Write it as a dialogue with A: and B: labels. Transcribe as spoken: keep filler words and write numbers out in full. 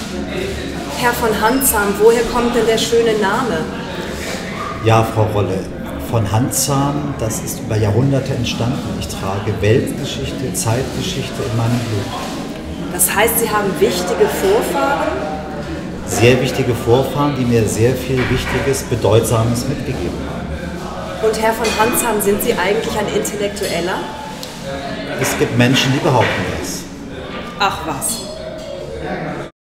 A: Herr von Handzahn, woher kommt denn der schöne Name?
B: Ja, Frau Rolle, von Handzahn, das ist über Jahrhunderte entstanden. Ich trage Weltgeschichte, Zeitgeschichte in meinem Blut.
A: Das heißt, Sie haben wichtige Vorfahren?
B: Sehr wichtige Vorfahren, die mir sehr viel Wichtiges, Bedeutsames mitgegeben haben.
A: Und Herr von Handzahn, sind Sie eigentlich ein Intellektueller?
B: Es gibt Menschen, die behaupten das.
A: Ach was.